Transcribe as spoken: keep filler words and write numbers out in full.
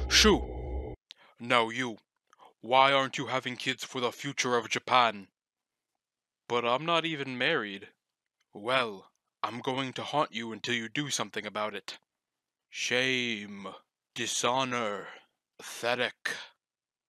Shoo! Now you, why aren't you having kids for the future of Japan? But I'm not even married. Well, I'm going to haunt you until you do something about it. Shame. Dishonor. Pathetic.